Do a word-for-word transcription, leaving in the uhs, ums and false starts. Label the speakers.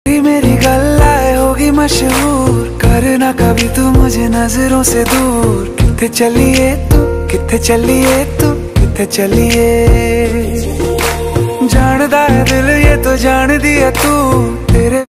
Speaker 1: मेरी गल्लाए होगी मशहूर, करना कभी तू मुझे नजरों से दूर। किथे चलिए तू, किथे चलिए तू, किथे चलिए। जानदा है दिल ये तो जान दिया तू, तेरे